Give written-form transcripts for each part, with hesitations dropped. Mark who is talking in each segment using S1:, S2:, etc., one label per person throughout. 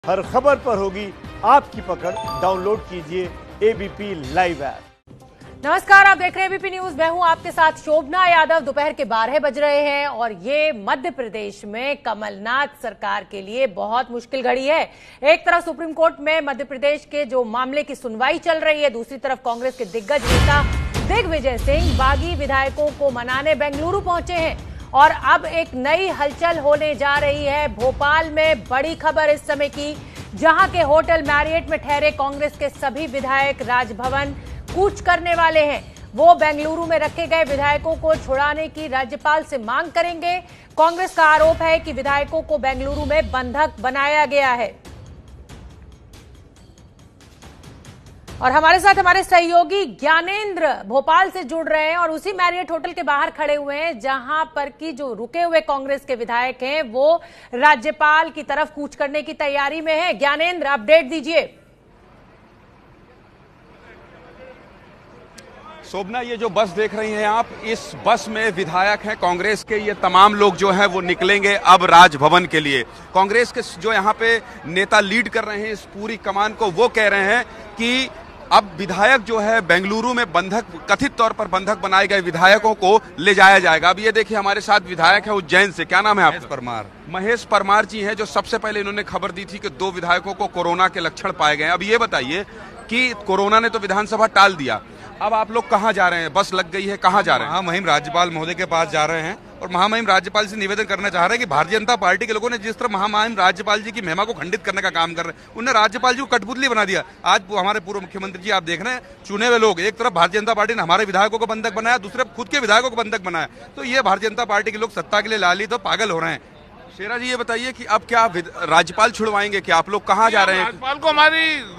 S1: हर खबर पर होगी आपकी पकड़। डाउनलोड कीजिए एबीपी लाइव ऐप।
S2: नमस्कार, आप देख रहे हैं एबीपी न्यूज। मैं हूं आपके साथ शोभना यादव। दोपहर के 12 बज रहे हैं और ये मध्य प्रदेश में कमलनाथ सरकार के लिए बहुत मुश्किल घड़ी है। एक तरफ सुप्रीम कोर्ट में मध्य प्रदेश के जो मामले की सुनवाई चल रही है, दूसरी तरफ कांग्रेस के दिग्गज नेता दिग्विजय सिंह बागी विधायकों को मनाने बेंगलुरु पहुंचे हैं और अब एक नई हलचल होने जा रही है। भोपाल में बड़ी खबर इस समय की, जहां के होटल मैरियट में ठहरे कांग्रेस के सभी विधायक राजभवन कूच करने वाले हैं। वो बेंगलुरु में रखे गए विधायकों को छुड़ाने की राज्यपाल से मांग करेंगे। कांग्रेस का आरोप है कि विधायकों को बेंगलुरु में बंधक बनाया गया है। और हमारे साथ हमारे सहयोगी ज्ञानेंद्र भोपाल से जुड़ रहे हैं और उसी मैरियट होटल के बाहर खड़े हुए हैं, जहां पर की जो रुके हुए कांग्रेस के विधायक हैं वो राज्यपाल की तरफ कूच करने की तैयारी में है। ज्ञानेंद्र, अपडेट दीजिए।
S3: शोभना, ये जो बस देख रही हैं आप, इस बस में विधायक हैं कांग्रेस के। ये तमाम लोग जो हैं वो निकलेंगे अब राजभवन के लिए। कांग्रेस के जो यहाँ पे नेता लीड कर रहे हैं इस पूरी कमान को, वो कह रहे हैं कि अब विधायक जो है बेंगलुरु में बंधक, कथित तौर पर बंधक बनाए गए विधायकों को ले जाया जाएगा। अब ये देखिए, हमारे साथ विधायक है उज्जैन से। क्या नाम है आपका? महेश परमार जी हैं, जो सबसे पहले इन्होंने खबर दी थी कि 2 विधायकों को कोरोना के लक्षण पाए गए हैं। अब ये बताइए कि कोरोना ने तो विधानसभा टाल दिया, अब आप लोग कहाँ जा रहे हैं? बस लग गई है, कहाँ जा रहे हैं?
S4: महामहिम राज्यपाल महोदय के पास जा रहे हैं और महामहिम राज्यपाल से निवेदन करना चाह रहे हैं कि भारतीय जनता पार्टी के लोगों ने जिस तरह महामहिम राज्यपाल जी की महिमा को खंडित करने का काम कर रहे हैं, उन्होंने राज्यपाल जी को कठपुतली बना दिया। आज हमारे पूर्व मुख्यमंत्री जी आप देख रहे हैं, चुने हुए लोग, एक तरफ भारतीय जनता पार्टी ने हमारे विधायकों को बंधक बनाया, दूसरे खुद के विधायकों को बंधक बनाया। तो ये भारतीय जनता पार्टी के लोग सत्ता के लिए लाली तो पागल हो रहे हैं। शेरा जी, ये बताइए कि अब क्या राज्यपाल छुड़वाएंगे? क्या आप लोग कहाँ जा रहे हैं?
S5: राज्यपाल को हमारी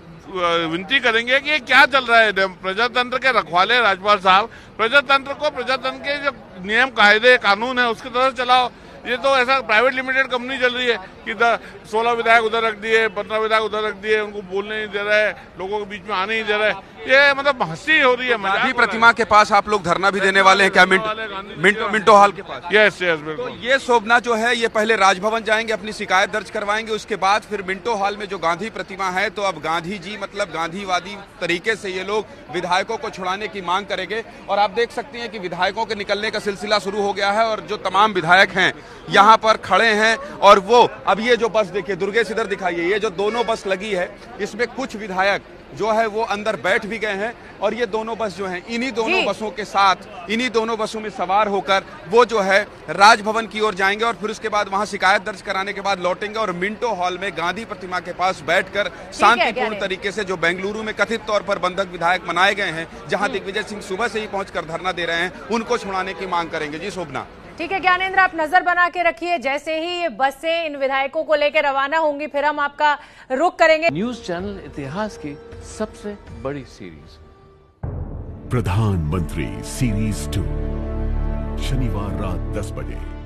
S5: विनती करेंगे कि क्या चल रहा है। प्रजातंत्र के रखवाले राज्यपाल साहब, प्रजातंत्र को, प्रजातंत्र के जो नियम कायदे कानून है उसकी तरह चलाओ। ये तो ऐसा प्राइवेट लिमिटेड कंपनी चल रही है कि 16 विधायक उधर रख दिए, 15 विधायक उधर रख दिए, उनको बोलने नहीं दे रहे, लोगों के बीच में आने नहीं दे रहे। ये मतलब हंसी हो रही है।
S3: गांधी प्रतिमा के पास आप लोग धरना भी देने वाले हैं क्या? मिंटो हॉल के पास?
S5: यस बिल्कुल।
S3: तो ये शोभना जो है, ये पहले राजभवन जाएंगे, अपनी शिकायत दर्ज करवाएंगे, उसके बाद फिर मिंटो हॉल में जो गांधी प्रतिमा है, तो अब गांधी जी मतलब गांधीवादी तरीके से ये लोग विधायकों को छुड़ाने की मांग करेंगे। और आप देख सकते हैं कि विधायकों के निकलने का सिलसिला शुरू हो गया है और जो तमाम विधायक हैं यहाँ पर खड़े हैं। और वो अब ये जो बस देखिए, दुर्गेश इधर दिखाइए, ये जो दोनों बस लगी है, इसमें कुछ विधायक जो है वो अंदर बैठ भी गए हैं और ये दोनों बस जो हैं, इन्हीं दोनों बसों के साथ, इन्हीं दोनों बसों में सवार होकर वो जो है राजभवन की ओर जाएंगे और फिर उसके बाद वहां शिकायत दर्ज कराने के बाद लौटेंगे और मिंटो हॉल में गांधी प्रतिमा के पास बैठकर शांतिपूर्ण तरीके से जो बेंगलुरु में कथित तौर पर बंधक विधायक बनाए गए हैं, जहां दिग्विजय सिंह सुबह से ही पहुंचकर धरना दे रहे हैं, उनको छुड़ाने की मांग करेंगे। जी शोभना।
S2: ठीक है ज्ञानेंद्र, आप नजर बना के रखिए। जैसे ही ये बसें इन विधायकों को लेकर रवाना होंगी, फिर हम आपका रुख करेंगे।
S6: न्यूज चैनल इतिहास की सबसे बड़ी सीरीज
S7: प्रधानमंत्री सीरीज 2 शनिवार रात 10 बजे।